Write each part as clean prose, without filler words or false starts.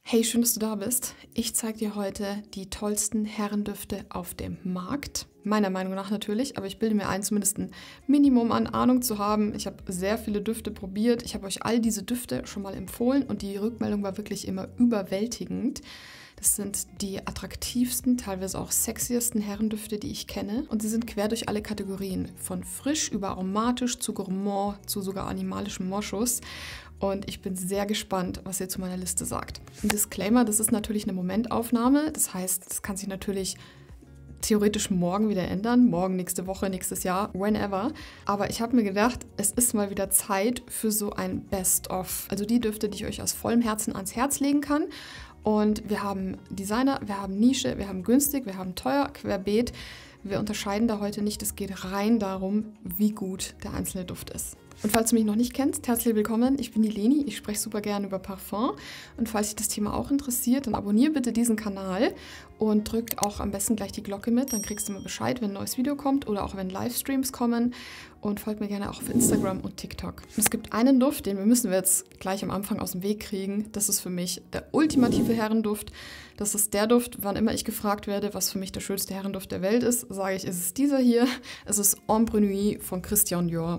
Hey, schön, dass du da bist. Ich zeige dir heute die tollsten Herrendüfte auf dem Markt. Meiner Meinung nach natürlich, aber ich bilde mir ein, zumindest ein Minimum an Ahnung zu haben. Ich habe sehr viele Düfte probiert. Ich habe euch all diese Düfte schon mal empfohlen und die Rückmeldung war wirklich immer überwältigend. Das sind die attraktivsten, teilweise auch sexiesten Herrendüfte, die ich kenne. Und sie sind quer durch alle Kategorien. Von frisch über aromatisch zu gourmand zu sogar animalischem Moschus. Und ich bin sehr gespannt, was ihr zu meiner Liste sagt. Ein Disclaimer, das ist natürlich eine Momentaufnahme. Das heißt, das kann sich natürlich theoretisch morgen wieder ändern. Morgen, nächste Woche, nächstes Jahr, whenever. Aber ich habe mir gedacht, es ist mal wieder Zeit für so ein Best-of. Also die Düfte, die ich euch aus vollem Herzen ans Herz legen kann. Und wir haben Designer, wir haben Nische, wir haben günstig, wir haben teuer, querbeet. Wir unterscheiden da heute nicht. Es geht rein darum, wie gut der einzelne Duft ist. Und falls du mich noch nicht kennst, herzlich willkommen. Ich bin die Leni, ich spreche super gerne über Parfum. Und falls dich das Thema auch interessiert, dann abonniere bitte diesen Kanal und drück auch am besten gleich die Glocke mit. Dann kriegst du mal Bescheid, wenn ein neues Video kommt oder auch wenn Livestreams kommen. Und folgt mir gerne auch auf Instagram und TikTok. Und es gibt einen Duft, den müssen wir jetzt gleich am Anfang aus dem Weg kriegen. Das ist für mich der ultimative Herrenduft. Das ist der Duft, wann immer ich gefragt werde, was für mich der schönste Herrenduft der Welt ist, sage ich, es ist dieser hier. Es ist Ombre Nuit von Christian Dior.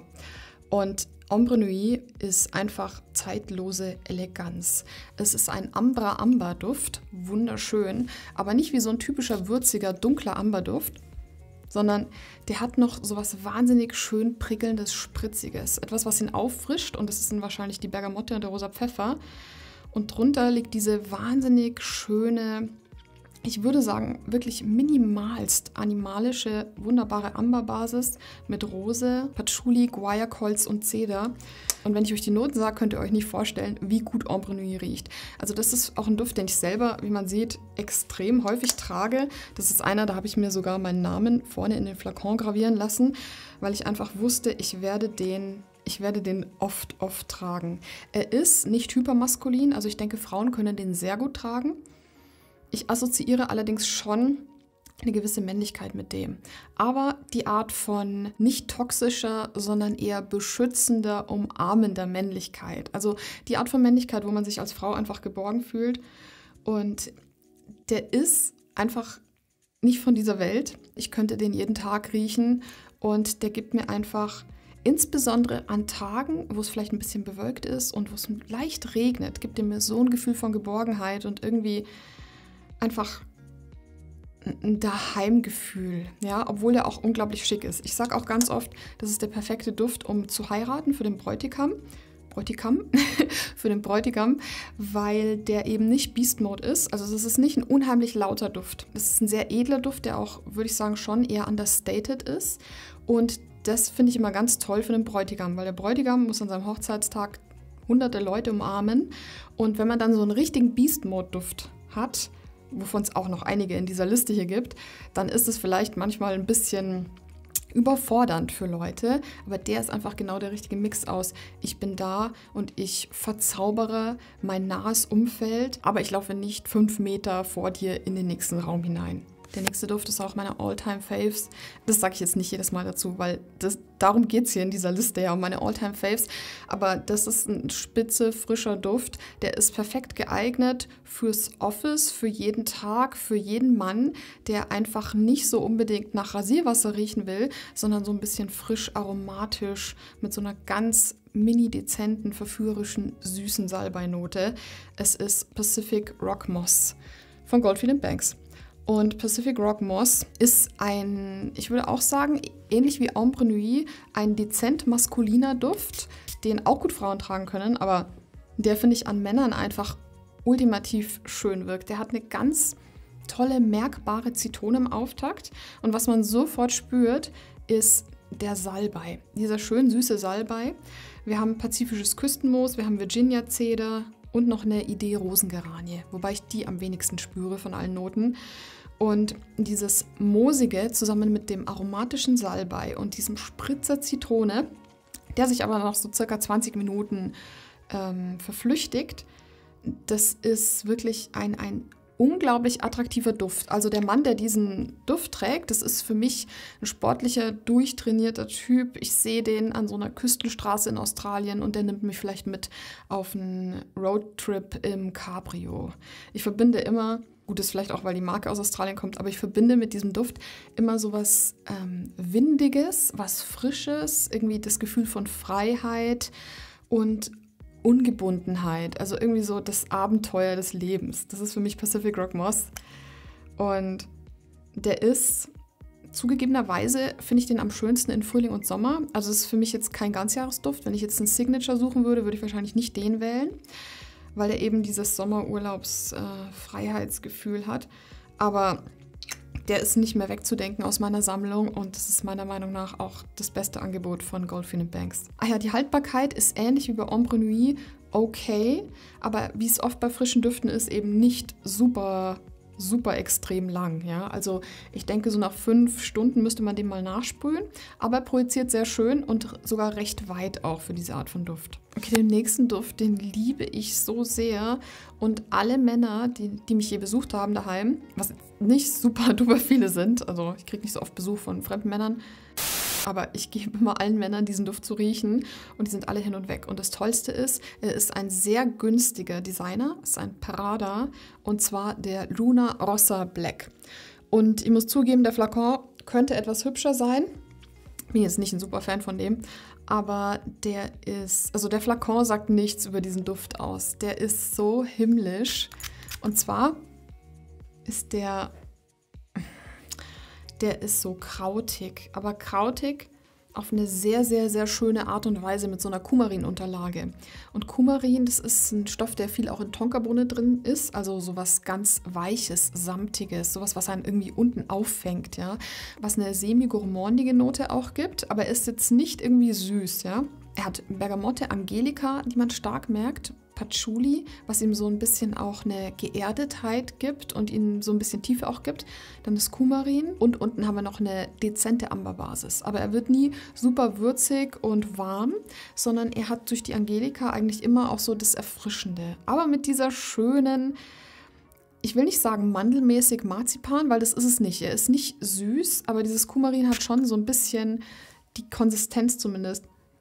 Und Ombre Nuit ist einfach zeitlose Eleganz. Es ist ein Ambra-Amber-Duft, wunderschön, aber nicht wie so ein typischer würziger, dunkler Amberduft, sondern der hat noch so was wahnsinnig schön prickelndes, spritziges. Etwas, was ihn auffrischt, und das sind wahrscheinlich die Bergamotte und der rosa Pfeffer. Und drunter liegt diese wahnsinnig schöne, ich würde sagen, wirklich minimalst animalische, wunderbare Amberbasis mit Rose, Patchouli, Guayakholz und Zeder. Und wenn ich euch die Noten sage, könnt ihr euch nicht vorstellen, wie gut Ombre Nuit riecht. Also das ist auch ein Duft, den ich selber, wie man sieht, extrem häufig trage. Das ist einer, da habe ich mir sogar meinen Namen vorne in den Flakon gravieren lassen, weil ich einfach wusste, ich werde den oft tragen. Er ist nicht hypermaskulin, also ich denke, Frauen können den sehr gut tragen. Ich assoziiere allerdings schon eine gewisse Männlichkeit mit dem. Aber die Art von nicht toxischer, sondern eher beschützender, umarmender Männlichkeit. Also die Art von Männlichkeit, wo man sich als Frau einfach geborgen fühlt. Und der ist einfach nicht von dieser Welt. Ich könnte den jeden Tag riechen und der gibt mir einfach, insbesondere an Tagen, wo es vielleicht ein bisschen bewölkt ist und wo es leicht regnet, gibt er mir so ein Gefühl von Geborgenheit und irgendwie einfach ein Daheimgefühl, ja, obwohl er auch unglaublich schick ist. Ich sage auch ganz oft, das ist der perfekte Duft, um zu heiraten für den Bräutigam, für den Bräutigam, weil der eben nicht Beast Mode ist. Also das ist nicht ein unheimlich lauter Duft. Das ist ein sehr edler Duft, der auch, würde ich sagen, schon eher understated ist. Und das finde ich immer ganz toll für den Bräutigam, weil der Bräutigam muss an seinem Hochzeitstag hunderte Leute umarmen. Und wenn man dann so einen richtigen Beast Mode Duft hat, wovon es auch noch einige in dieser Liste hier gibt, dann ist es vielleicht manchmal ein bisschen überfordernd für Leute, aber der ist einfach genau der richtige Mix aus. Ich bin da und ich verzaubere mein nahes Umfeld, aber ich laufe nicht 5 Meter vor dir in den nächsten Raum hinein. Der nächste Duft ist auch meine All-Time-Faves. Das sage ich jetzt nicht jedes Mal dazu, weil darum geht es hier in dieser Liste ja, um meine All-Time-Faves. Aber das ist ein spitze, frischer Duft. Der ist perfekt geeignet fürs Office, für jeden Tag, für jeden Mann, der einfach nicht so unbedingt nach Rasierwasser riechen will, sondern so ein bisschen frisch, aromatisch, mit so einer ganz mini-dezenten, verführerischen, süßen Salbeinote. Es ist Pacific Rock Moss von Goldfield Banks. Und Pacific Rock Moss ist ein, ich würde auch sagen, ähnlich wie Ombre Nuit, ein dezent maskuliner Duft, den auch gut Frauen tragen können, aber der, finde ich, an Männern einfach ultimativ schön wirkt. Der hat eine ganz tolle, merkbare Zitrone im Auftakt und was man sofort spürt, ist der Salbei, dieser schön süße Salbei. Wir haben pazifisches Küstenmoos, wir haben Virginia Zeder und noch eine Idee Rosengeranie, wobei ich die am wenigsten spüre von allen Noten. Und dieses Moosige zusammen mit dem aromatischen Salbei und diesem Spritzer Zitrone, der sich aber nach so circa 20 Minuten verflüchtigt, das ist wirklich ein unglaublich attraktiver Duft. Also der Mann, der diesen Duft trägt, das ist für mich ein sportlicher, durchtrainierter Typ. Ich sehe den an so einer Küstenstraße in Australien und der nimmt mich vielleicht mit auf einen Roadtrip im Cabrio. Ich verbinde immer, gut, das ist vielleicht auch, weil die Marke aus Australien kommt, aber ich verbinde mit diesem Duft immer so was Windiges, was Frisches, irgendwie das Gefühl von Freiheit und Ungebundenheit, also irgendwie so das Abenteuer des Lebens. Das ist für mich Pacific Rock Moss. Und der ist, zugegebenerweise, finde ich den am schönsten in Frühling und Sommer. Also das ist für mich jetzt kein Ganzjahresduft. Wenn ich jetzt einen Signature suchen würde, würde ich wahrscheinlich nicht den wählen, weil er eben dieses Sommerurlaubs-Freiheitsgefühl hat. Aber der ist nicht mehr wegzudenken aus meiner Sammlung und das ist meiner Meinung nach auch das beste Angebot von Goldfinch Banks. Ah ja, die Haltbarkeit ist ähnlich wie bei Ombre Nuit okay, aber wie es oft bei frischen Düften ist, eben nicht super extrem lang. Ja? Also ich denke, so nach 5 Stunden müsste man den mal nachsprühen, aber er projiziert sehr schön und sogar recht weit auch für diese Art von Duft. Okay, den nächsten Duft, den liebe ich so sehr und alle Männer, die mich je besucht haben daheim, was nicht super duper viele sind, also ich kriege nicht so oft Besuch von fremden Männern, aber ich gebe immer allen Männern diesen Duft zu riechen und die sind alle hin und weg. Und das Tollste ist, er ist ein sehr günstiger Designer, ist ein Prada und zwar der Luna Rossa Black. Und ich muss zugeben, der Flakon könnte etwas hübscher sein. Bin jetzt nicht ein super Fan von dem, aber der Flakon sagt nichts über diesen Duft aus. Der ist so himmlisch und zwar ist der ist so krautig, aber krautig auf eine sehr, sehr, sehr schöne Art und Weise mit so einer Kumarin-Unterlage. Und Kumarin, das ist ein Stoff, der viel auch in Tonkabohne drin ist, also sowas ganz Weiches, Samtiges, sowas, was einen irgendwie unten auffängt, ja, was eine semi-gourmandige Note auch gibt, aber er ist jetzt nicht irgendwie süß, ja. Er hat Bergamotte, Angelika, die man stark merkt, Patchouli, was ihm so ein bisschen auch eine Geerdetheit gibt und ihm so ein bisschen Tiefe auch gibt. Dann das Kumarin und unten haben wir noch eine dezente Amberbasis. Aber er wird nie super würzig und warm, sondern er hat durch die Angelika eigentlich immer auch so das Erfrischende. Aber mit dieser schönen, ich will nicht sagen mandelmäßig Marzipan, weil das ist es nicht. Er ist nicht süß, aber dieses Kumarin hat schon so ein bisschen die Konsistenz zumindest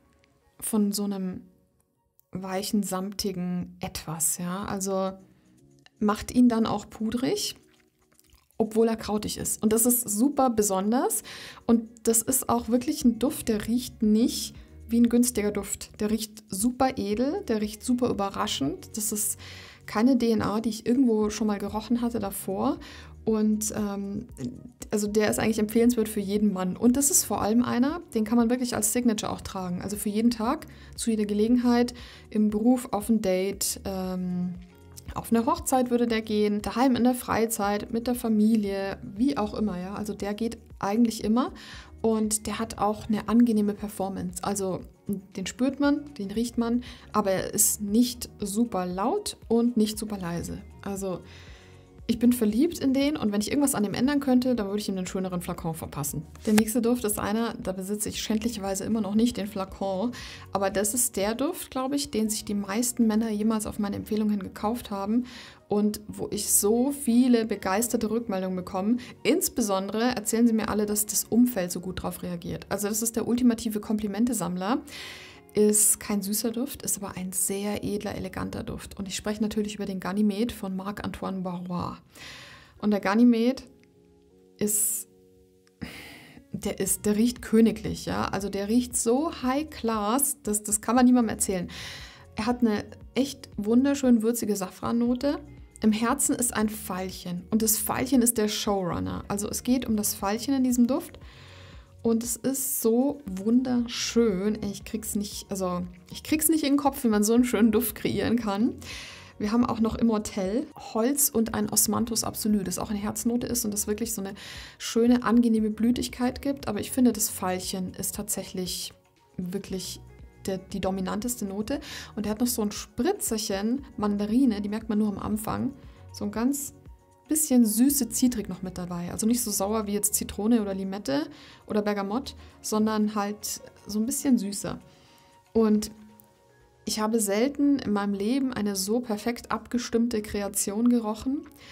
von so einem weichen, samtigen Etwas, ja, also macht ihn dann auch pudrig, obwohl er krautig ist. Und das ist super besonders und das ist auch wirklich ein Duft, der riecht nicht wie ein günstiger Duft. Der riecht super edel, der riecht super überraschend. Das ist keine DNA, die ich irgendwo schon mal gerochen hatte davor. Und also der ist eigentlich empfehlenswert für jeden Mann. Und das ist vor allem einer, den kann man wirklich als Signature auch tragen. Also für jeden Tag, zu jeder Gelegenheit, im Beruf, auf ein Date, auf eine Hochzeit würde der gehen, daheim in der Freizeit, mit der Familie, wie auch immer. Ja? Also der geht eigentlich immer und der hat auch eine angenehme Performance. Also den spürt man, den riecht man, aber er ist nicht super laut und nicht super leise. Also ich bin verliebt in den und wenn ich irgendwas an dem ändern könnte, dann würde ich ihm einen schöneren Flakon verpassen. Der nächste Duft ist einer, da besitze ich schändlicherweise immer noch nicht den Flakon, aber das ist der Duft, glaube ich, den sich die meisten Männer jemals auf meine Empfehlung hin gekauft haben und wo ich so viele begeisterte Rückmeldungen bekomme. Insbesondere erzählen sie mir alle, dass das Umfeld so gut drauf reagiert. Also das ist der ultimative Komplimentesammler. Ist kein süßer Duft, ist aber ein sehr edler, eleganter Duft. Und ich spreche natürlich über den Ganymede von Marc-Antoine Barrois. Und der Ganymede der riecht königlich, ja. Also der riecht so high class, das kann man niemandem erzählen. Er hat eine echt wunderschön würzige Safrannote. Im Herzen ist ein Veilchen und das Veilchen ist der Showrunner. Also es geht um das Veilchen in diesem Duft. Und es ist so wunderschön. Ich krieg's nicht in den Kopf, wie man so einen schönen Duft kreieren kann. Wir haben auch noch Immortelle, Holz und ein Osmanthus Absolut, das auch eine Herznote ist und das wirklich so eine schöne, angenehme Blütigkeit gibt. Aber ich finde, das Veilchen ist tatsächlich wirklich die dominanteste Note. Und er hat noch so ein Spritzerchen Mandarine, die merkt man nur am Anfang. So ein ganz bisschen süße Zitrik noch mit dabei. Also nicht so sauer wie jetzt Zitrone oder Limette oder Bergamott, sondern halt so ein bisschen süßer. Und ich habe selten in meinem Leben eine so perfekt abgestimmte Kreation gerochen,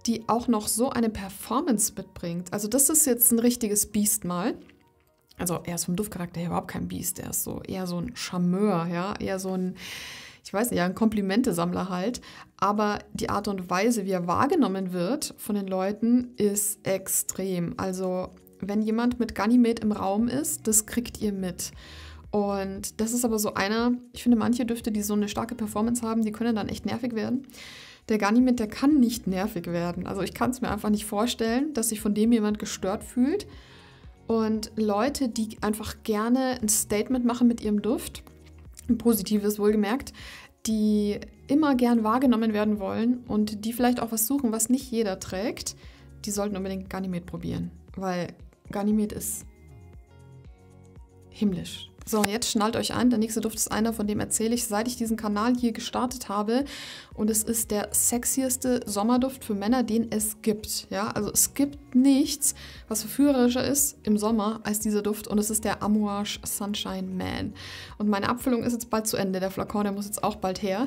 die auch noch so eine Performance mitbringt. Also das ist jetzt ein richtiges Biest mal. Also er ist vom Duftcharakter her überhaupt kein Biest, er ist so eher so ein Charmeur, ja, eher so ein, ich weiß nicht, ja, ein Komplimentesammler halt. Aber die Art und Weise, wie er wahrgenommen wird von den Leuten, ist extrem. Also wenn jemand mit Ganymed im Raum ist, das kriegt ihr mit. Und das ist aber so einer, ich finde, manche Düfte, die so eine starke Performance haben, die können dann echt nervig werden. Der Ganymed, der kann nicht nervig werden. Also ich kann es mir einfach nicht vorstellen, dass sich von dem jemand gestört fühlt. Und Leute, die einfach gerne ein Statement machen mit ihrem Duft, ein positives wohlgemerkt, die immer gern wahrgenommen werden wollen und die vielleicht auch was suchen, was nicht jeder trägt, die sollten unbedingt Ganymed probieren. Weil Ganymed ist himmlisch. So, und jetzt schnallt euch ein, der nächste Duft ist einer, von dem erzähle ich, seit ich diesen Kanal hier gestartet habe. Und es ist der sexieste Sommerduft für Männer, den es gibt. Ja, also es gibt nichts, was verführerischer ist im Sommer als dieser Duft. Und es ist der Amouage Sunshine Man. Und meine Abfüllung ist jetzt bald zu Ende. Der Flakon, der muss jetzt auch bald her.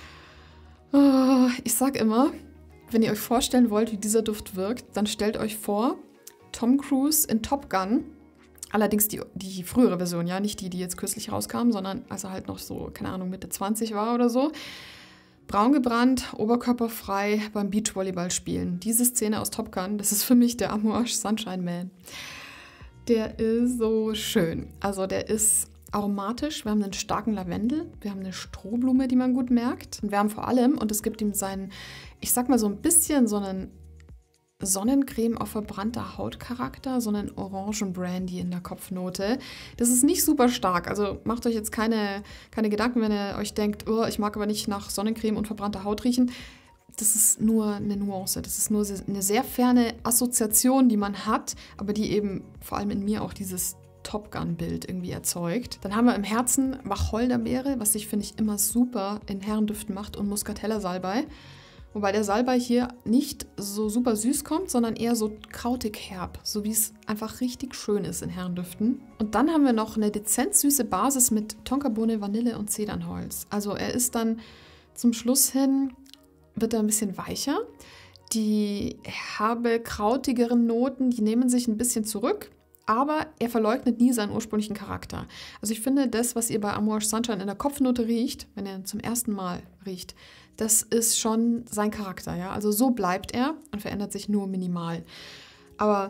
Ich sag immer, wenn ihr euch vorstellen wollt, wie dieser Duft wirkt, dann stellt euch vor, Tom Cruise in Top Gun. Allerdings die frühere Version, ja, nicht die, die jetzt kürzlich rauskam, sondern als er halt noch so, keine Ahnung, Mitte 20 war oder so. Braun gebrannt, oberkörperfrei beim Beachvolleyball spielen. Diese Szene aus Top Gun, das ist für mich der Amouage Sunshine Man. Der ist so schön. Also der ist aromatisch. Wir haben einen starken Lavendel, wir haben eine Strohblume, die man gut merkt. Und wir haben vor allem, und es gibt ihm seinen, ich sag mal so ein bisschen so einen Sonnencreme auf verbrannter Hautcharakter, so einen Orangenbrandy in der Kopfnote. Das ist nicht super stark, also macht euch jetzt keine Gedanken, wenn ihr euch denkt, oh, ich mag aber nicht nach Sonnencreme und verbrannter Haut riechen. Das ist nur eine Nuance, das ist nur eine sehr ferne Assoziation, die man hat, aber die eben vor allem in mir auch dieses Top Gun-Bild irgendwie erzeugt. Dann haben wir im Herzen Wacholderbeere, was sich, finde ich, immer super in Herrendüften macht, und Muscatella-Salbei. Wobei der Salbei hier nicht so super süß kommt, sondern eher so krautig herb, so wie es einfach richtig schön ist in Herrendüften. Und dann haben wir noch eine dezent süße Basis mit Tonkabohne, Vanille und Zedernholz. Also er ist dann zum Schluss hin, wird er ein bisschen weicher. Die herbe, krautigeren Noten, die nehmen sich ein bisschen zurück, aber er verleugnet nie seinen ursprünglichen Charakter. Also ich finde, das, was ihr bei Amouage Sunshine in der Kopfnote riecht, wenn ihr ihn zum ersten Mal riecht, das ist schon sein Charakter, ja. Also so bleibt er und verändert sich nur minimal. Aber,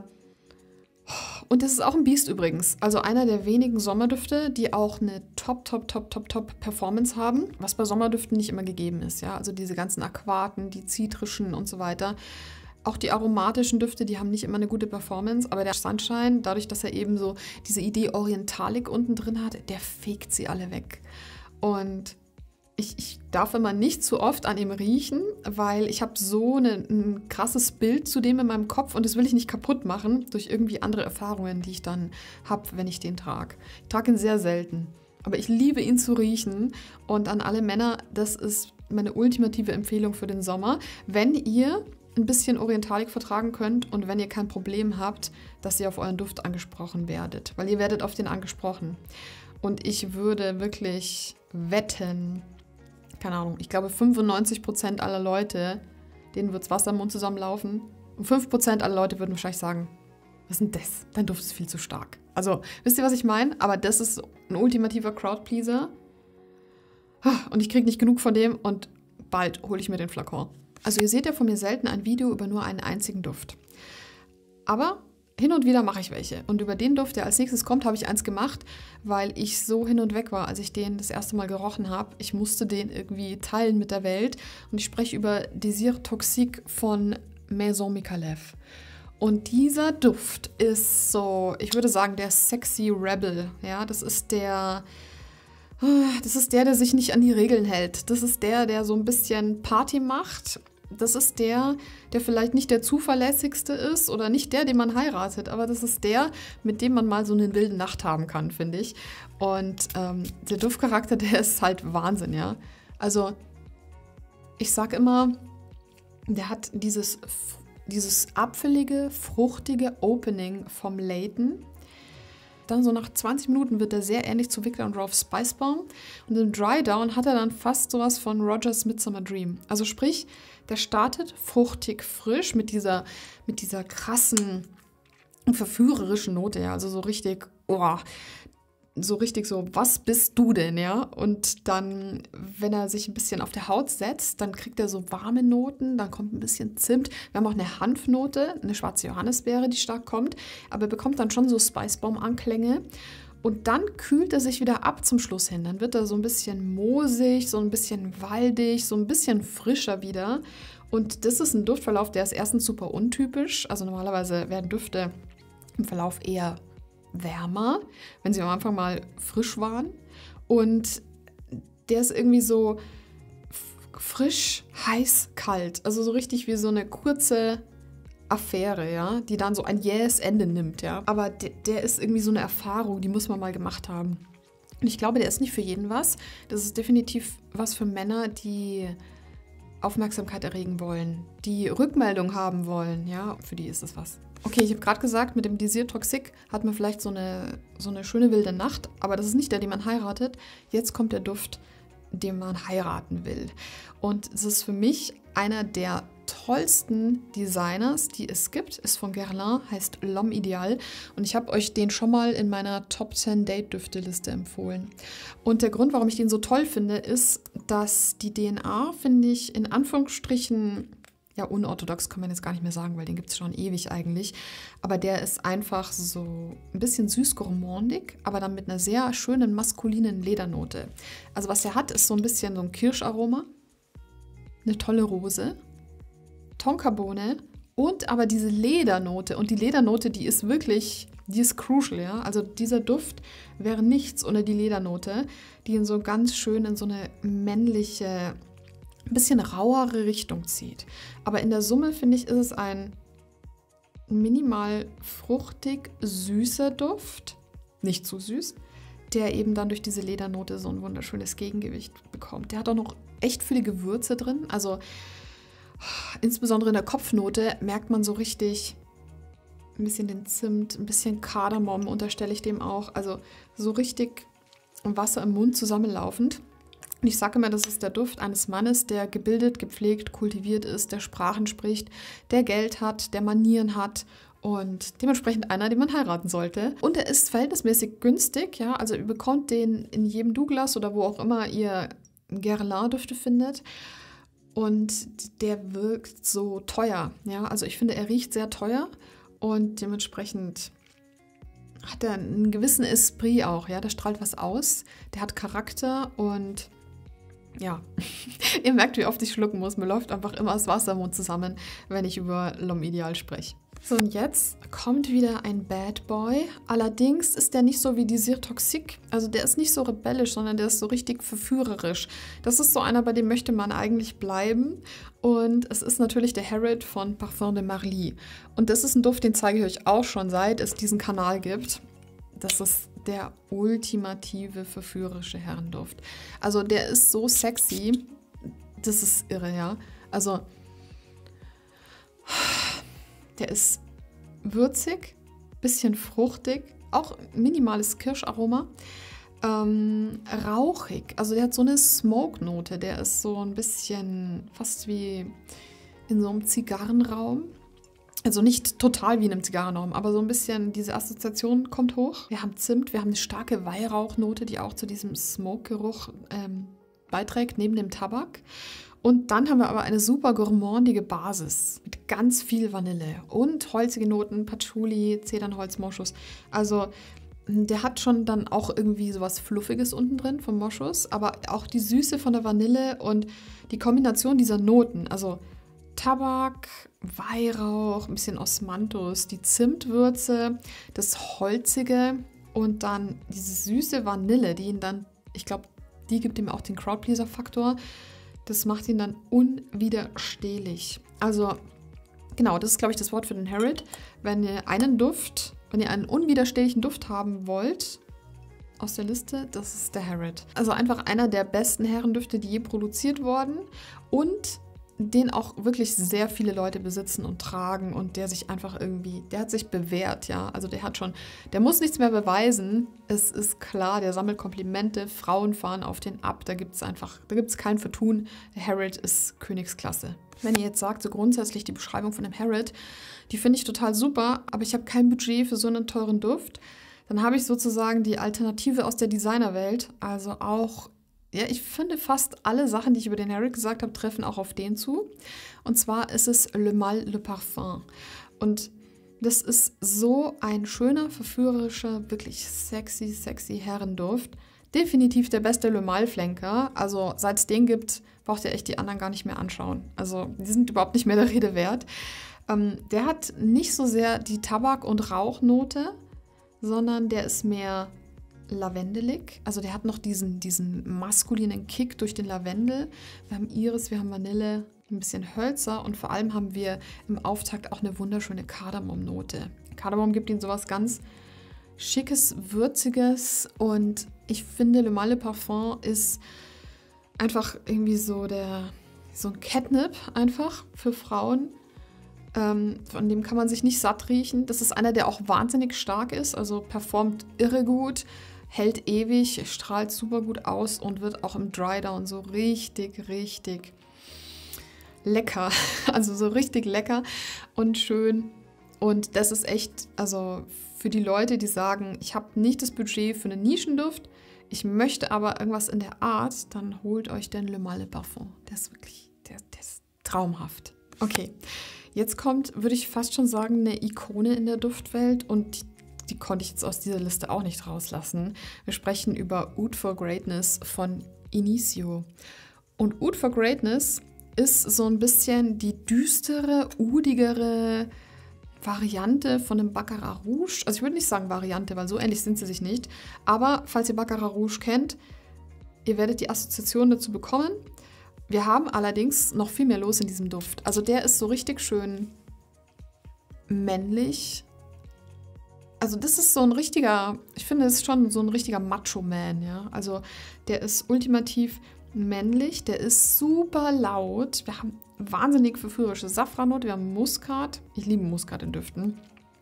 und das ist auch ein Biest übrigens. Also einer der wenigen Sommerdüfte, die auch eine Top-Performance haben, was bei Sommerdüften nicht immer gegeben ist, ja. Also diese ganzen Aquaten, die zitrischen und so weiter. Auch die aromatischen Düfte, die haben nicht immer eine gute Performance, aber der Sunshine, dadurch, dass er eben so diese Idee Orientalik unten drin hat, der fegt sie alle weg. Und ich darf immer nicht zu oft an ihm riechen, weil ich habe so ein krasses Bild zu dem in meinem Kopf und das will ich nicht kaputt machen durch irgendwie andere Erfahrungen, die ich dann habe, wenn ich den trage. Ich trage ihn sehr selten, aber ich liebe ihn zu riechen. Und an alle Männer, das ist meine ultimative Empfehlung für den Sommer, wenn ihr ein bisschen Orientalik vertragen könnt und wenn ihr kein Problem habt, dass ihr auf euren Duft angesprochen werdet, weil ihr werdet auf den angesprochen. Und ich würde wirklich wetten, keine Ahnung, ich glaube 95% aller Leute, denen wird das Wasser im Mund zusammenlaufen, und 5% aller Leute würden wahrscheinlich sagen, was ist denn das? Dein Duft ist viel zu stark. Also, wisst ihr, was ich meine? Aber das ist ein ultimativer Crowdpleaser und ich kriege nicht genug von dem und bald hole ich mir den Flakon. Also ihr seht ja von mir selten ein Video über nur einen einzigen Duft. Aber hin und wieder mache ich welche. Und über den Duft, der als nächstes kommt, habe ich eins gemacht, weil ich so hin und weg war, als ich den das erste Mal gerochen habe. Ich musste den irgendwie teilen mit der Welt. Und ich spreche über Désir Toxique von Maison Micallef. Und dieser Duft ist so, ich würde sagen, der sexy Rebel. Ja, das ist der, der sich nicht an die Regeln hält. Das ist der so ein bisschen Party macht. Das ist der vielleicht nicht der zuverlässigste ist oder nicht der, den man heiratet, aber das ist der, mit dem man mal so eine wilde Nacht haben kann, finde ich. Und der Duftcharakter, der ist halt Wahnsinn, ja. Also ich sag immer, der hat dieses apfelige, fruchtige Opening vom Layton. Dann so nach 20 Minuten wird er sehr ähnlich zu Viktor und Rolf Spicebaum. Und im Dry Down hat er dann fast sowas von Rogers Midsummer Dream. Also sprich, der startet fruchtig frisch mit dieser krassen, verführerischen Note. Ja? Also so richtig, so, was bist du denn, ja? Und dann, wenn er sich ein bisschen auf der Haut setzt, dann kriegt er so warme Noten, dann kommt ein bisschen Zimt. Wir haben auch eine Hanfnote, eine schwarze Johannisbeere, die stark kommt, aber er bekommt dann schon so Spicebaum-Anklänge. Und dann kühlt er sich wieder ab zum Schluss hin. Dann wird er so ein bisschen moosig, so ein bisschen waldig, so ein bisschen frischer wieder. Und das ist ein Duftverlauf, der ist erstens super untypisch. Also normalerweise werden Düfte im Verlauf eher wärmer, wenn sie am Anfang mal frisch waren. Und der ist irgendwie so frisch, heiß, kalt. Also so richtig wie so eine kurze Affäre, ja, die dann so ein jähes Ende nimmt, ja. Aber der ist irgendwie so eine Erfahrung, die muss man mal gemacht haben. Und ich glaube, der ist nicht für jeden was. Das ist definitiv was für Männer, die Aufmerksamkeit erregen wollen, die Rückmeldung haben wollen, ja, für die ist es was. Okay, ich habe gerade gesagt, mit dem Desir Toxique hat man vielleicht so eine schöne wilde Nacht, aber das ist nicht der, den man heiratet. Jetzt kommt der Duft, den man heiraten will. Und es ist für mich einer der tollsten Designers, die es gibt, ist von Guerlain, heißt L'Homme Ideal. Und ich habe euch den schon mal in meiner Top 10 Date-Düfte-Liste empfohlen. Und der Grund, warum ich den so toll finde, ist, dass die DNA, finde ich, in Anführungsstrichen, ja, unorthodox kann man jetzt gar nicht mehr sagen, weil den gibt es schon ewig eigentlich. Aber der ist einfach so ein bisschen süß-gourmandig, aber dann mit einer sehr schönen maskulinen Ledernote. Also was er hat, ist so ein bisschen so ein Kirscharoma, eine tolle Rose, Tonkabohne und aber diese Ledernote. Und die Ledernote, die ist crucial, ja. Also dieser Duft wäre nichts ohne die Ledernote, die ihn so ganz schön in so eine männliche, ein bisschen rauere Richtung zieht. Aber in der Summe, finde ich, ist es ein minimal fruchtig süßer Duft, nicht zu süß, der eben dann durch diese Ledernote so ein wunderschönes Gegengewicht bekommt. Der hat auch noch echt viele Gewürze drin, also insbesondere in der Kopfnote merkt man so richtig ein bisschen den Zimt, ein bisschen Kardamom unterstelle ich dem auch, also so richtig Wasser im Mund zusammenlaufend. Und ich sage immer, das ist der Duft eines Mannes, der gebildet, gepflegt, kultiviert ist, der Sprachen spricht, der Geld hat, der Manieren hat und dementsprechend einer, den man heiraten sollte. Und er ist verhältnismäßig günstig, ja, also ihr bekommt den in jedem Douglas oder wo auch immer ihr Guerlain-Düfte findet. Und der wirkt so teuer, ja, also ich finde, er riecht sehr teuer und dementsprechend hat er einen gewissen Esprit auch, ja, der strahlt was aus, der hat Charakter und ja, ihr merkt, wie oft ich schlucken muss. Mir läuft einfach immer das Wasser im Mund zusammen, wenn ich über L'Homme Ideal spreche. So, und jetzt kommt wieder ein Bad Boy. Allerdings ist der nicht so wie Desir Toxique. Also der ist nicht so rebellisch, sondern der ist so richtig verführerisch. Das ist so einer, bei dem möchte man eigentlich bleiben. Und es ist natürlich der Harriet von Parfum de Marly. Und das ist ein Duft, den zeige ich euch auch schon, seit es diesen Kanal gibt. Das ist der ultimative verführerische Herrenduft. Also der ist so sexy, das ist irre, ja. Also der ist würzig, bisschen fruchtig, auch minimales Kirscharoma, rauchig. Also der hat so eine Smoke-Note, der ist so ein bisschen fast wie in so einem Zigarrenraum. Also nicht total wie in einem Zigarrenraum, aber so ein bisschen diese Assoziation kommt hoch. Wir haben Zimt, wir haben eine starke Weihrauchnote, die auch zu diesem Smoke-Geruch beiträgt, neben dem Tabak. Und dann haben wir aber eine super gourmandige Basis mit ganz viel Vanille und holzige Noten, Patchouli, Zedernholz, Moschus. Also der hat schon dann auch irgendwie sowas Fluffiges unten drin vom Moschus, aber auch die Süße von der Vanille und die Kombination dieser Noten, also Tabak, Weihrauch, ein bisschen Osmanthus, die Zimtwürze, das Holzige und dann diese süße Vanille, die ihn dann, ich glaube, die gibt ihm auch den Crowdpleaser-Faktor. Das macht ihn dann unwiderstehlich. Also, genau, das ist, glaube ich, das Wort für den Harriet. Wenn ihr einen unwiderstehlichen Duft haben wollt aus der Liste, das ist der Harriet. Also einfach einer der besten Herrendüfte, die je produziert wurden und den auch wirklich sehr viele Leute besitzen und tragen und der sich einfach irgendwie, der hat sich bewährt, ja. Also der muss nichts mehr beweisen. Es ist klar, der sammelt Komplimente, Frauen fahren auf den ab, da gibt es kein Vertun. Der Harriet ist Königsklasse. Wenn ihr jetzt sagt, so grundsätzlich die Beschreibung von dem Harriet, die finde ich total super, aber ich habe kein Budget für so einen teuren Duft, dann habe ich sozusagen die Alternative aus der Designerwelt, also auch. Ja, ich finde fast alle Sachen, die ich über den Harriet gesagt habe, treffen auch auf den zu. Und zwar ist es Le Mal Le Parfum. Und das ist so ein schöner, verführerischer, wirklich sexy, sexy Herrenduft. Definitiv der beste Le Mal-Flanker. Also seit es den gibt, braucht ihr echt die anderen gar nicht mehr anschauen. Also die sind überhaupt nicht mehr der Rede wert. Der hat nicht so sehr die Tabak- und Rauchnote, sondern der ist mehr lavendelig, also der hat noch diesen maskulinen Kick durch den Lavendel. Wir haben Iris, wir haben Vanille, ein bisschen Hölzer und vor allem haben wir im Auftakt auch eine wunderschöne Kardamomnote. Kardamom gibt ihm sowas ganz Schickes, Würziges und ich finde, Le Mal Le Parfum ist einfach irgendwie so ein Catnip einfach für Frauen. Von dem kann man sich nicht satt riechen. Das ist einer, der auch wahnsinnig stark ist, also performt irre gut, hält ewig, strahlt super gut aus und wird auch im Drydown so richtig, richtig lecker. Also so richtig lecker und schön. Und das ist echt, also für die Leute, die sagen, ich habe nicht das Budget für einen Nischenduft, ich möchte aber irgendwas in der Art, dann holt euch den Le Mal Le Parfum. Der ist wirklich, der ist traumhaft. Okay, jetzt kommt, würde ich fast schon sagen, eine Ikone in der Duftwelt und die konnte ich jetzt aus dieser Liste auch nicht rauslassen. Wir sprechen über Oud for Greatness von Initio. Und Oud for Greatness ist so ein bisschen die düstere, udigere Variante von einem Baccarat Rouge. Also ich würde nicht sagen Variante, weil so ähnlich sind sie sich nicht. Aber falls ihr Baccarat Rouge kennt, ihr werdet die Assoziation dazu bekommen. Wir haben allerdings noch viel mehr los in diesem Duft. Also der ist so richtig schön männlich. Also das ist so ein richtiger, ich finde, es ist schon so ein richtiger Macho-Man, ja. Also der ist ultimativ männlich, der ist super laut. Wir haben wahnsinnig verführerische Safrannote, wir haben Muskat. Ich liebe Muskat in Düften.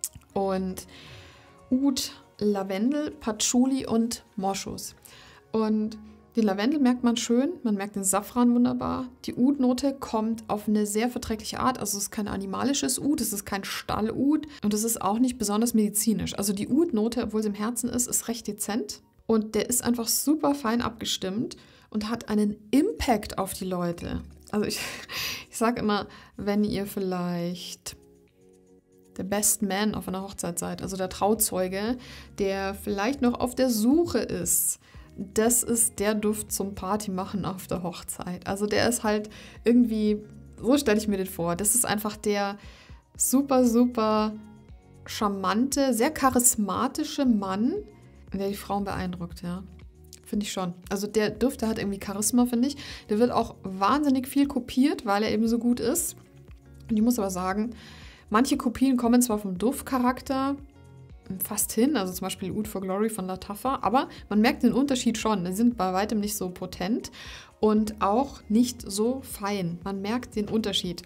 Und Oud, Lavendel, Patchouli und Moschus. Und den Lavendel merkt man schön, man merkt den Safran wunderbar. Die Oud-Note kommt auf eine sehr verträgliche Art. Also es ist kein animalisches Oud, es ist kein Stall-Oud und es ist auch nicht besonders medizinisch. Also die Oud-Note, obwohl sie im Herzen ist recht dezent und der ist einfach super fein abgestimmt und hat einen Impact auf die Leute. Also ich sage immer, wenn ihr vielleicht der Best Man auf einer Hochzeit seid, also der Trauzeuge, der vielleicht noch auf der Suche ist, das ist der Duft zum Party machen auf der Hochzeit. Also der ist halt irgendwie, so stelle ich mir den vor, das ist einfach der super, super charmante, sehr charismatische Mann, der die Frauen beeindruckt, ja. Finde ich schon. Also der Duft, der hat irgendwie Charisma, finde ich. Der wird auch wahnsinnig viel kopiert, weil er eben so gut ist. Und ich muss aber sagen, manche Kopien kommen zwar vom Duftcharakter fast hin, also zum Beispiel Oud for Glory von Lattafa, aber man merkt den Unterschied schon. Die sind bei weitem nicht so potent und auch nicht so fein. Man merkt den Unterschied.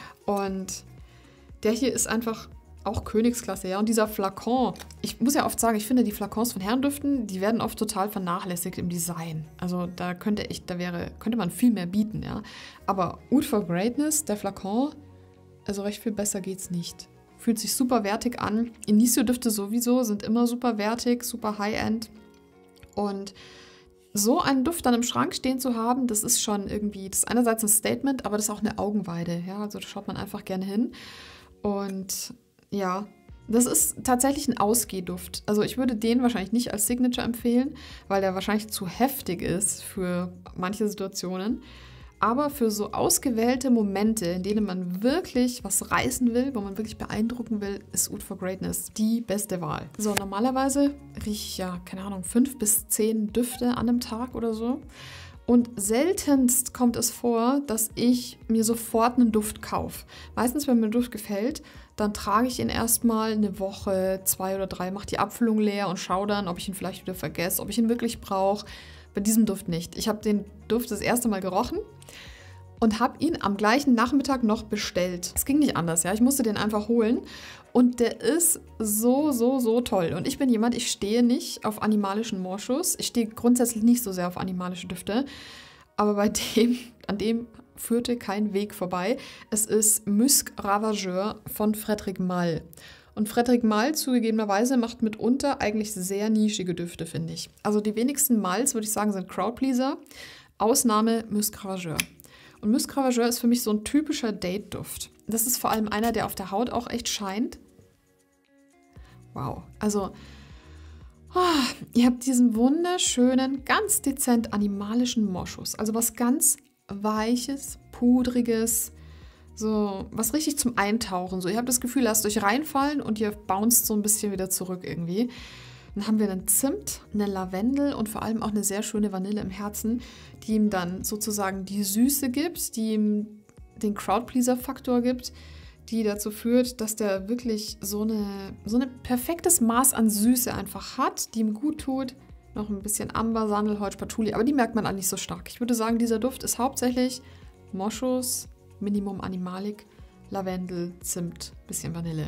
Und der hier ist einfach auch Königsklasse, ja. Und dieser Flakon, ich muss ja oft sagen, ich finde die Flakons von Herrendüften, die werden oft total vernachlässigt im Design. Also da könnte man viel mehr bieten, ja. Aber Oud for Greatness, der Flakon, also recht viel besser geht's nicht. Fühlt sich super wertig an. Initio-Düfte sowieso sind immer super wertig, super High-End. Und so einen Duft dann im Schrank stehen zu haben, das ist schon irgendwie, das ist einerseits ein Statement, aber das ist auch eine Augenweide. Ja? Also da schaut man einfach gerne hin. Und ja, das ist tatsächlich ein Ausgehduft. Also ich würde den wahrscheinlich nicht als Signature empfehlen, weil der wahrscheinlich zu heftig ist für manche Situationen. Aber für so ausgewählte Momente, in denen man wirklich was reißen will, wo man wirklich beeindrucken will, ist Oud for Greatness die beste Wahl. So, normalerweise rieche ich ja, keine Ahnung, 5 bis 10 Düfte an einem Tag oder so. Und seltenst kommt es vor, dass ich mir sofort einen Duft kaufe. Meistens, wenn mir ein Duft gefällt, dann trage ich ihn erstmal eine Woche, 2 oder 3, mache die Abfüllung leer und schaue dann, ob ich ihn vielleicht wieder vergesse, ob ich ihn wirklich brauche. Bei diesem Duft nicht. Ich habe den Duft das erste Mal gerochen und habe ihn am gleichen Nachmittag noch bestellt. Es ging nicht anders, ja. Ich musste den einfach holen. Und der ist so, so, so toll. Und ich bin jemand, ich stehe nicht auf animalischen Moschus. Ich stehe grundsätzlich nicht so sehr auf animalische Düfte. Aber an dem führte kein Weg vorbei. Es ist Musc Ravageur von Frédéric Malle. Und Frédéric Malle zugegebenerweise macht mitunter eigentlich sehr nischige Düfte, finde ich. Also die wenigsten Malls, würde ich sagen, sind Crowdpleaser. Ausnahme Musc Ravageur. Und Musc Ravageur ist für mich so ein typischer Date-Duft. Das ist vor allem einer, der auf der Haut auch echt scheint. Wow, also ihr habt diesen wunderschönen, ganz dezent animalischen Moschus. Also was ganz Weiches, Pudriges, so was richtig zum Eintauchen. So, ihr habt das Gefühl, lasst euch reinfallen und ihr bounced so ein bisschen wieder zurück irgendwie. Dann haben wir einen Zimt, eine Lavendel und vor allem auch eine sehr schöne Vanille im Herzen, die ihm dann sozusagen die Süße gibt, die ihm den Crowdpleaser-Faktor gibt, die dazu führt, dass der wirklich so eine perfektes Maß an Süße einfach hat, die ihm gut tut. Noch ein bisschen Amber, Sandelholz, Patchouli, aber die merkt man auch nicht so stark. Ich würde sagen, dieser Duft ist hauptsächlich Moschus, Minimum Animalik, Lavendel, Zimt, bisschen Vanille.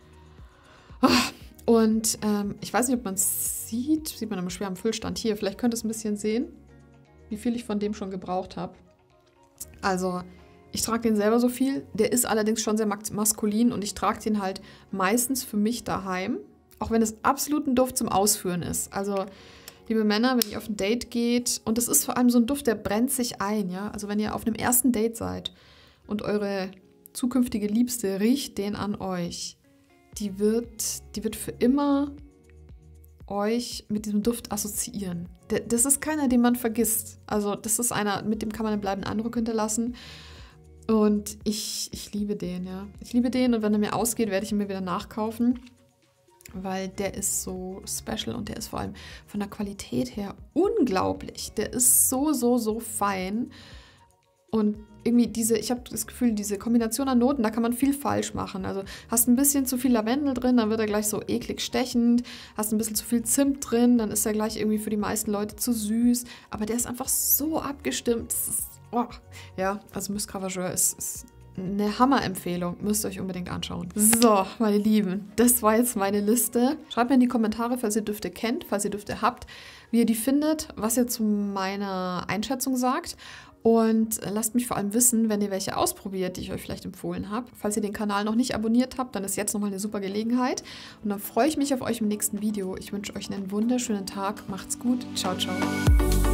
Und ich weiß nicht, ob man es sieht man immer schwer am Füllstand. Hier, vielleicht könnt ihr es ein bisschen sehen, wie viel ich von dem schon gebraucht habe. Also ich trage den selber so viel, der ist allerdings schon sehr maskulin und ich trage den halt meistens für mich daheim, auch wenn es absolut ein Duft zum Ausführen ist. Also, liebe Männer, wenn ihr auf ein Date geht, und das ist vor allem so ein Duft, der brennt sich ein, ja. Also wenn ihr auf einem ersten Date seid und eure zukünftige Liebste riecht den an euch, die wird für immer euch mit diesem Duft assoziieren. Das ist keiner, den man vergisst. Also das ist einer, mit dem kann man einen bleibenden Eindruck hinterlassen. Und ich liebe den, ja. Ich liebe den und wenn er mir ausgeht, werde ich ihn mir wieder nachkaufen, weil der ist so special und der ist vor allem von der Qualität her unglaublich. Der ist so, so, so fein und irgendwie ich habe das Gefühl, diese Kombination an Noten, da kann man viel falsch machen. Also hast ein bisschen zu viel Lavendel drin, dann wird er gleich so eklig stechend. Hast ein bisschen zu viel Zimt drin, dann ist er gleich irgendwie für die meisten Leute zu süß. Aber der ist einfach so abgestimmt. Das ist, ja, also Musc Ravageur ist eine Hammerempfehlung. Müsst ihr euch unbedingt anschauen. So, meine Lieben, das war jetzt meine Liste. Schreibt mir in die Kommentare, falls ihr Düfte kennt, falls ihr Düfte habt, wie ihr die findet, was ihr zu meiner Einschätzung sagt. Und lasst mich vor allem wissen, wenn ihr welche ausprobiert, die ich euch vielleicht empfohlen habe. Falls ihr den Kanal noch nicht abonniert habt, dann ist jetzt nochmal eine super Gelegenheit. Und dann freue ich mich auf euch im nächsten Video. Ich wünsche euch einen wunderschönen Tag. Macht's gut. Ciao, ciao.